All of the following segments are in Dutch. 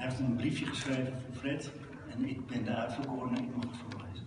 heeft een briefje geschreven voor Fred en ik ben de uitverkorene, ik mag het voorlezen.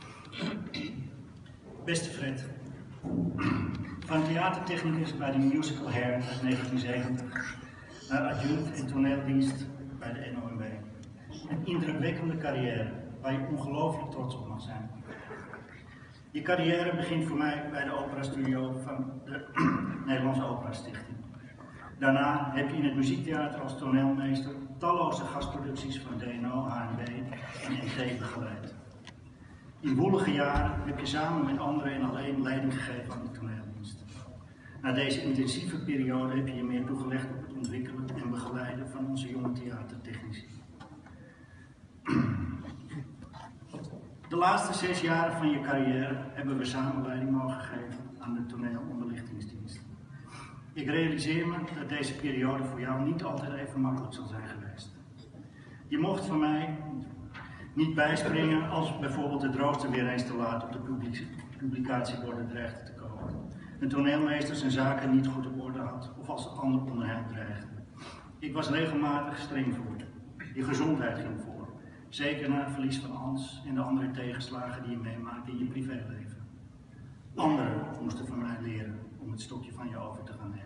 Beste Fred, van theatertechnicus bij de musical Hair uit 1970 naar adjunct en toneeldienst bij de NOMW. Een indrukwekkende carrière waar je ongelooflijk trots op mag zijn. Je carrière begint voor mij bij de operastudio van de Nederlandse Opera Stichting. Daarna heb je in het muziektheater als toneelmeester talloze gastproducties van DNO, HNB en NT begeleid. In woelige jaren heb je samen met anderen en alleen leiding gegeven aan de toneeldienst. Na deze intensieve periode heb je je meer toegelegd op het ontwikkelen en begeleiden van onze jonge theatertechnici. De laatste 6 jaren van je carrière hebben we samen leiding mogen geven aan de toneelonderlichtingsdienst. Ik realiseer me dat deze periode voor jou niet altijd even makkelijk zal zijn geweest. Je mocht van mij niet bijspringen als bijvoorbeeld het rooster weer eens te laat op de publicatieborden dreigde te komen. Een toneelmeester zijn zaken niet goed op orde had of als een ander onder hem dreigde. Ik was regelmatig streng voor je. Je gezondheid ging voor. Zeker na het verlies van Ans en de andere tegenslagen die je meemaakte in je privéleven. Anderen moesten van mij leren om het stokje van je over te gaan nemen.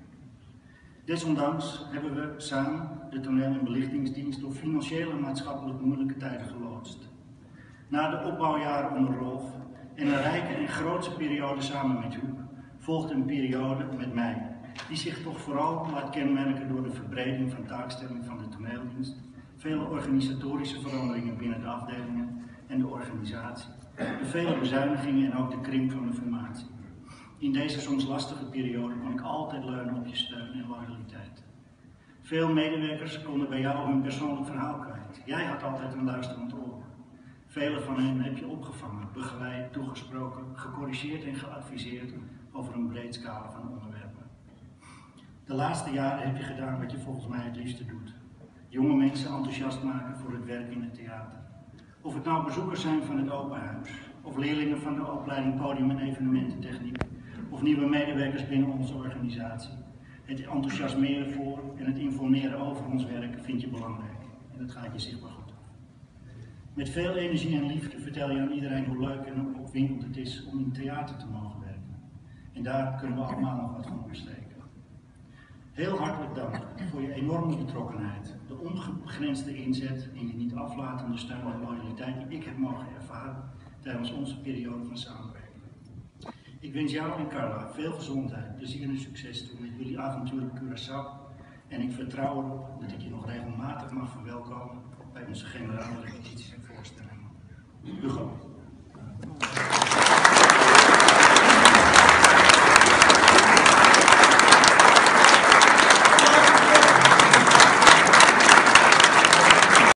Desondanks hebben we samen de toneel- en belichtingsdienst door financiële en maatschappelijk moeilijke tijden geloodst. Na de opbouwjaren onder Rolf en een rijke en grootse periode samen met u, volgt een periode met mij, die zich toch vooral laat kenmerken door de verbreding van taakstelling van de toneeldienst, vele organisatorische veranderingen binnen de afdelingen en de organisatie, de vele bezuinigingen en ook de krimp van de formatie. In deze soms lastige periode kon ik altijd leunen op je steun en loyaliteit. Veel medewerkers konden bij jou hun persoonlijk verhaal kwijt. Jij had altijd een luisterend oor. Vele van hen heb je opgevangen, begeleid, toegesproken, gecorrigeerd en geadviseerd over een breed scala van onderwerpen. De laatste jaren heb je gedaan wat je volgens mij het liefste doet. Jonge mensen enthousiast maken voor het werk in het theater. Of het nou bezoekers zijn van het Open Huis, of leerlingen van de opleiding Podium- en Evenemententechniek, of nieuwe medewerkers binnen onze organisatie. Het enthousiasmeren voor en het informeren over ons werk vind je belangrijk en dat gaat je zichtbaar goed af. Met veel energie en liefde vertel je aan iedereen hoe leuk en opwindend het is om in theater te mogen werken. En daar kunnen we allemaal nog wat van opsteken. Heel hartelijk dank voor je enorme betrokkenheid, de onbegrensde inzet en je niet aflatende steun en loyaliteit die ik heb mogen ervaren tijdens onze periode van samenwerking. Ik wens jou en Carla veel gezondheid, plezier en succes toe met jullie avontuur in Curaçao en ik vertrouw erop dat ik je nog regelmatig mag verwelkomen bij onze generale repetities en voorstellingen.